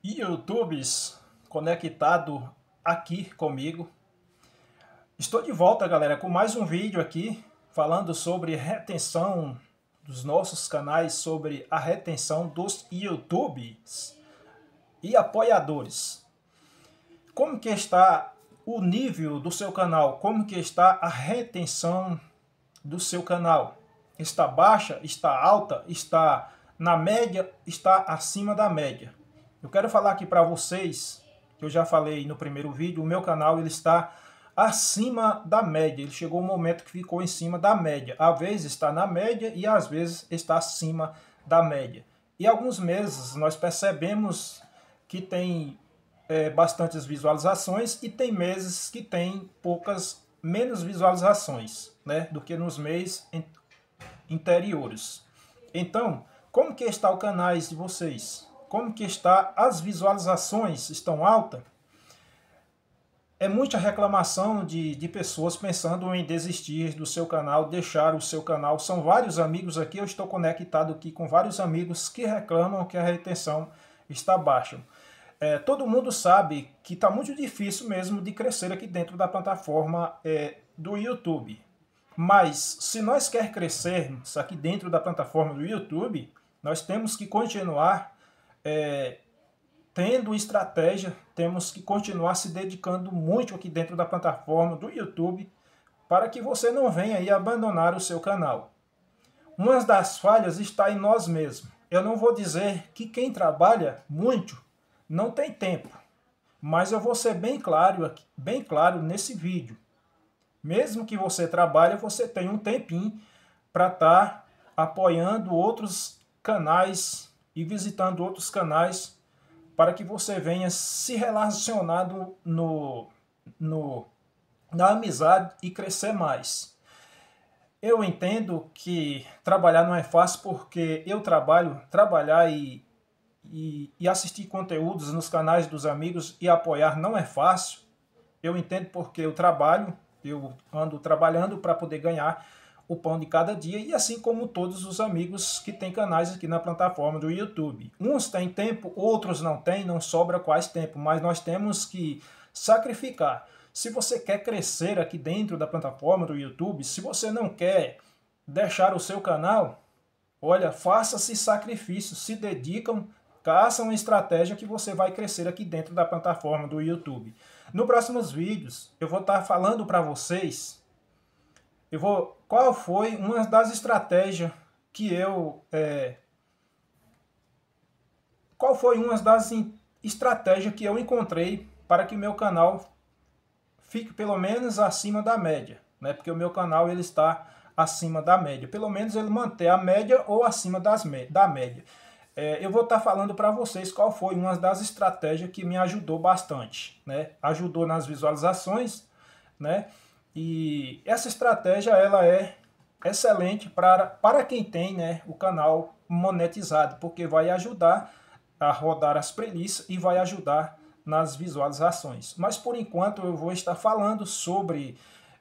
YouTubes conectado aqui comigo. Estou de volta, galera, com mais um vídeo aqui falando sobre retenção dos nossos canais, sobre a retenção dos YouTubes e apoiadores. Como que está o nível do seu canal? Como que está a retenção do seu canal? Está baixa? Está alta? Está na média? Está acima da média? Eu quero falar aqui para vocês, que eu já falei no primeiro vídeo, o meu canal ele está acima da média. Ele chegou um momento que ficou em cima da média. Às vezes está na média e às vezes está acima da média. E alguns meses nós percebemos que tem bastantes visualizações e tem meses que tem menos visualizações, né, do que nos meses anteriores. Então, como que está o canal de vocês? Como que está as visualizações? Estão altas? É muita reclamação de pessoas pensando em desistir do seu canal, deixar o seu canal. São vários amigos aqui, eu estou conectado aqui com vários amigos que reclamam que a retenção está baixa. Todo mundo sabe que está muito difícil mesmo de crescer aqui dentro da plataforma do YouTube. Mas se nós quer crescermos aqui dentro da plataforma do YouTube, nós temos que continuar tendo estratégia, temos que continuar se dedicando muito aqui dentro da plataforma do YouTube para que você não venha aí abandonar o seu canal. Uma das falhas está em nós mesmos. Eu não vou dizer que quem trabalha muito não tem tempo, mas eu vou ser bem claro nesse vídeo. Mesmo que você trabalhe, você tem um tempinho para estar apoiando outros canais e visitando outros canais para que você venha se relacionar na amizade e crescer mais. Eu entendo que trabalhar não é fácil porque eu trabalhar e assistir conteúdos nos canais dos amigos e apoiar não é fácil. Eu entendo porque eu ando trabalhando para poder ganhar o pão de cada dia, e assim como todos os amigos que têm canais aqui na plataforma do YouTube. Uns têm tempo, outros não têm, não sobra quase tempo, mas nós temos que sacrificar. Se você quer crescer aqui dentro da plataforma do YouTube, se você não quer deixar o seu canal, olha, faça-se sacrifício, se dedicam, caçam uma estratégia que você vai crescer aqui dentro da plataforma do YouTube. Nos próximos vídeos, eu vou estar falando para vocês qual foi uma das estratégias que eu encontrei para que meu canal fique pelo menos acima da média, né? Porque o meu canal ele está acima da média, pelo menos ele manter a média ou acima da média. Eu vou estar falando para vocês qual foi uma das estratégias que me ajudou bastante, né? Ajudou nas visualizações, né? E essa estratégia ela é excelente para quem tem, né, o canal monetizado, porque vai ajudar a rodar as playlists e vai ajudar nas visualizações. Mas por enquanto eu vou estar falando sobre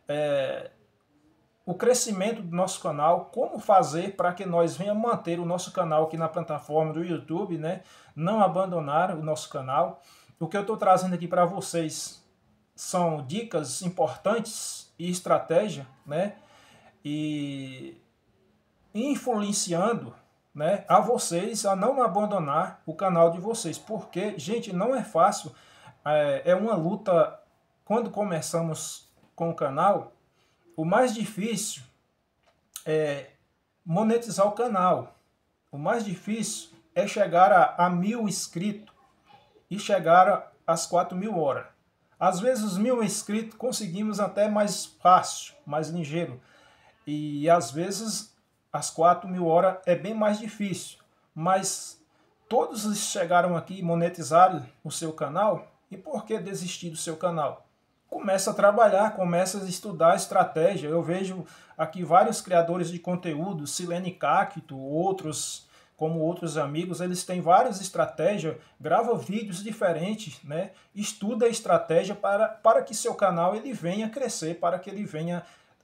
o crescimento do nosso canal, como fazer para que nós venhamos manter o nosso canal aqui na plataforma do YouTube, né? Não abandonar o nosso canal. O que eu estou trazendo aqui para vocês são dicas importantes e estratégia, né? E influenciando, né, a vocês a não abandonar o canal de vocês, porque, gente, não é fácil, é uma luta. Quando começamos com o canal, o mais difícil é monetizar o canal, o mais difícil é chegar a 1000 inscritos e chegar às 4000 horas. Às vezes os 1000 inscritos conseguimos até mais fácil, mais ligeiro. E às vezes as 4000 horas é bem mais difícil. Mas todos chegaram aqui e monetizaram o seu canal. E por que desistir do seu canal? Começa a trabalhar, começa a estudar estratégia. Eu vejo aqui vários criadores de conteúdo, Silene Cacto, como outros amigos, eles têm várias estratégias, gravam vídeos diferentes, né? Estuda a estratégia para que seu canal ele venha crescer, para que ele venha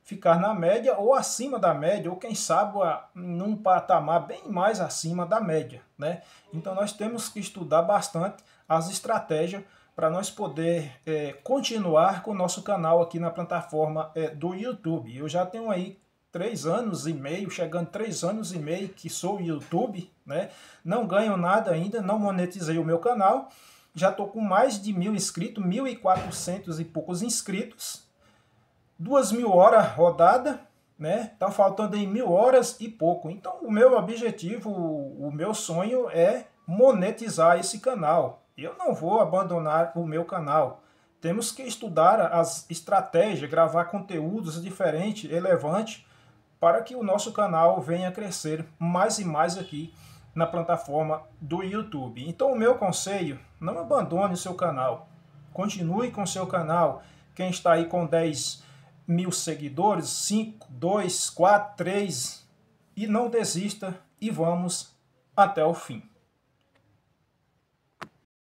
ficar na média ou acima da média, ou quem sabe num patamar bem mais acima da média, né? Então nós temos que estudar bastante as estratégias para nós poder continuar com o nosso canal aqui na plataforma do YouTube. Eu já tenho aí 3 anos e meio, chegando 3 anos e meio que sou YouTube, né? Não ganho nada ainda, não monetizei o meu canal, já estou com mais de 1.000 inscritos, 1.400 e poucos inscritos, 2.000 horas rodada, né? Tá faltando aí 1.000 horas e pouco. Então o meu objetivo, o meu sonho é monetizar esse canal. Eu não vou abandonar o meu canal. Temos que estudar as estratégias, gravar conteúdos diferentes, relevantes, para que o nosso canal venha a crescer mais e mais aqui na plataforma do YouTube. Então o meu conselho, não abandone o seu canal. Continue com o seu canal. Quem está aí com 10.000 seguidores, 5, 2, 4, 3, e não desista e vamos até o fim.